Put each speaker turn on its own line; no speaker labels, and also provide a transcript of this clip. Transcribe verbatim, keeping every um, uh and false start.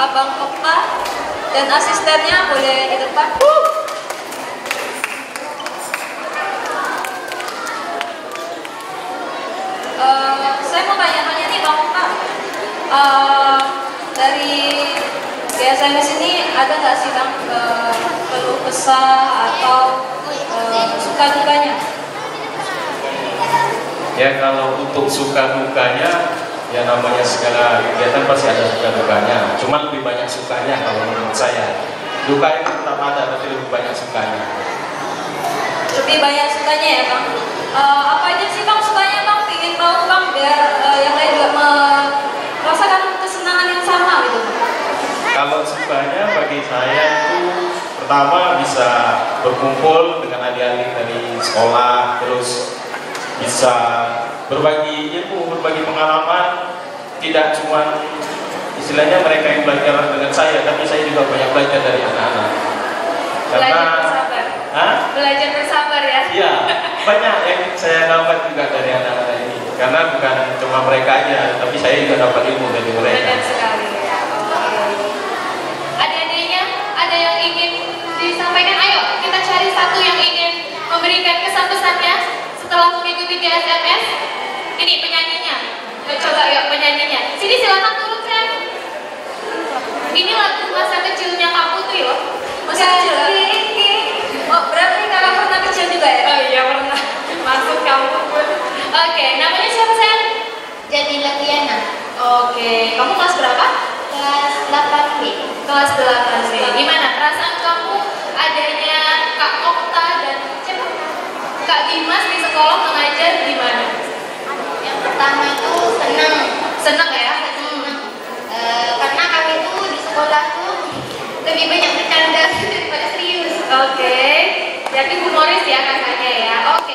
Abang Okta dan asistennya boleh di depan. Uh, saya mau tanya-tanya nih Bang Okta, uh, dari G S M S ini ada nggak sih Bang uh, keluh kesah atau uh, suka dukanya?
Ya kalau untuk suka dukanya, ya namanya segala kegiatan pasti ada suka dukanya. Cuma lebih banyak sukanya kalau menurut saya. Dukanya tetap ada, tapi lebih banyak sukanya.
Lebih banyak sukanya ya Bang. Uh, apa aja sih Bang sukanya Bang? Ingin tahu Bang biar uh, yang lain juga merasakan kesenangan yang sama gitu.
Kalau sukanya bagi saya itu pertama bisa berkumpul dengan adik-adik dari sekolah, terus bisa berbagi ilmu, berbagi pengalaman. Tidak cuma istilahnya mereka yang belajar dengan saya, tapi saya juga banyak belajar dari anak-anak. Karena
belajar bersabar.
Hah? Belajar
bersabar ya.
Iya, banyak yang saya dapat juga dari anak-anak ini. Karena bukan cuma mereka aja, tapi saya juga dapat ilmu dari mereka.
Benar sekali ya.
Adik-adiknya ada yang ingin disampaikan? Ayo kita cari satu yang ingin memberikan kesan-pesannya setelah mengikuti G S M S. Ini penyanyinya. Coba yuk penyanyinya. Sini silakan turun Sam. Ini lagu masa kecilnya kamu tuh yuk.
Masa kecil. Oh berarti kakak pernah kecil juga ya?
Oh iya pernah. Masuk kamu pun. Oke, namanya siapa Sam?
Jadila Diana.
Oke, kamu kelas berapa?
Kelas delapan B.
Kelas delapan B. Gimana perasaan kamu adanya Kak Okta dan siapa? Kak Dimas di sekolah mengajar gimana?
Yang pertama itu senang.
Senang ya?
Senang. E, karena kami itu di sekolah tuh lebih banyak bercanda daripada serius.
Oke. Jadi humoris ya kakaknya ya. Oke.